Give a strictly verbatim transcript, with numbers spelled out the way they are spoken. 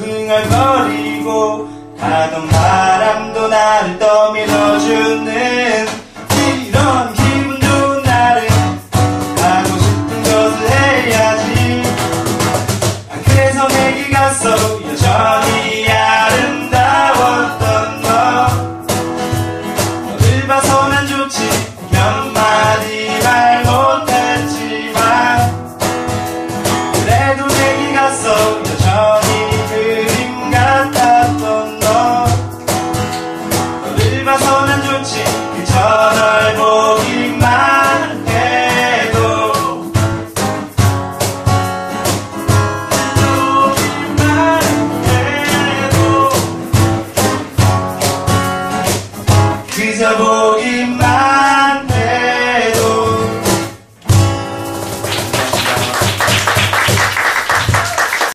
흥얼거리고 가던 바람도 나를 떠밀어주는 이런 기분 좋은 날에 하고 싶은 것을 해야지. 그래서 내게 갔어 여전히 아름다웠던 너. 너를 봐서 난 좋지 몇 마디 말 못했지만 그래도 내게 갔어 여전히 그림 같았던 너. 너를 봐서 난 좋지 그저 널 보기만 해도 보기만 해도 그저 보기만